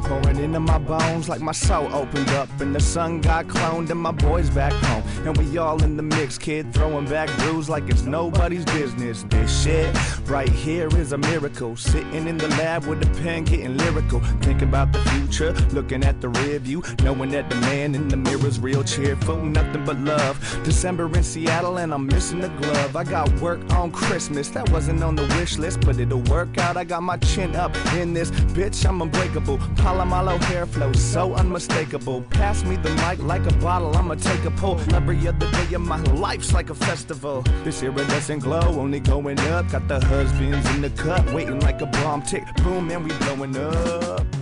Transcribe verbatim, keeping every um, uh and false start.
pouring into my bones like my soul opened up and the sun got cloned and my boys back home. And we all in the mix, kid, throwing back brews like it's nobody's business. This shit right here is a miracle. Sitting in the lab with a pen getting lyrical. Thinking about the future, looking at the rear view, knowing that the man in the mirror's real cheerful, nothing but love. December in Seattle and I'm missing the glove. I got work on Christmas, that wasn't on the wish list, but it'll work out. I got my chin up in this bitch, I'm unbreakable. Palomalo hair flow, so unmistakable. Pass me the mic like a bottle, I'ma take a pull. Every other day of my life's like a festival. This iridescent glow only going up. Got the husbands in the cut, waiting like a bomb tick. Boom, and we blowing up.